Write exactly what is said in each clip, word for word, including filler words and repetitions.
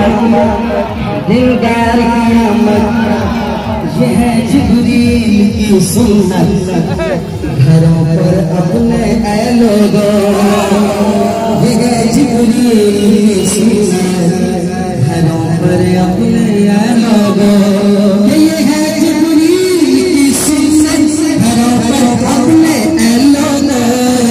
दिलदार की आमद ये है जिब्रील की सुन्नत। घरों पर अपने ऐ लोगों ये है जिब्रील की सुन्नत। घरों पर अपने ऐ लोगों ये है जिब्रील की सुन्नत। घरों पर अपने ऐ लोगों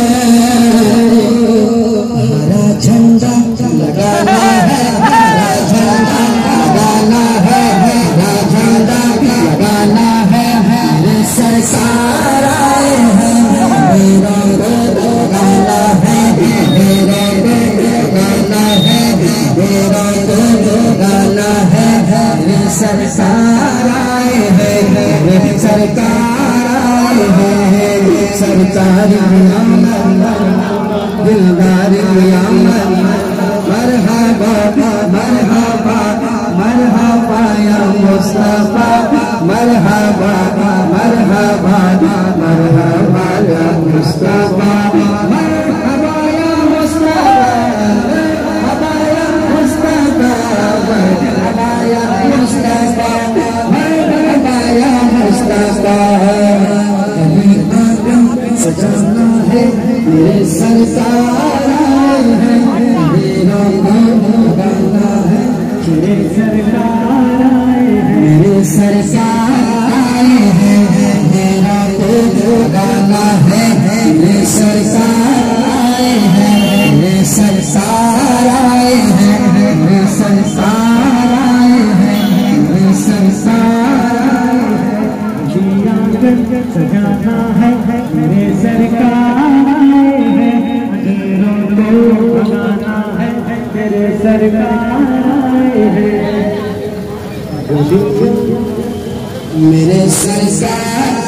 हरा झंडा लगाना है, हरा झंडा लगाना है, हरा झंडा लगाना है। मेरे सरकार आए हैं, मेरा गाना है, मेरा गाना है, मेरा गाना है। मेरे सरकार आए हैं, मेरे सरकार आए हैं। सरकार दिलदार मरहबा मरहबा मरहबा या मुस्तफा। मरहबा मरहबा मरहबा या मुस्तफा। मरहबा या मुस्तफा, मरहबा या मुस्तफा, मरहबा या मुस्तफा, मरहबा या मुस्तफा। कभी आगम सजाना है, मेरे सरकार आए हैं, मेरा गाना है। मेरे सरकार आए हैं, मेरे सरकार आए हैं, मेरा गाना है। मेरे सरकार आए हैं, मेरे सरकार आए हैं, मेरे सरकार आए हैं, मेरे सरकार आए हैं। जिया सजाना है, मेरे सरकार आए हैं। अंधेरों को भगाना है, मेरे सरकार आए हैं। मेरे सरकार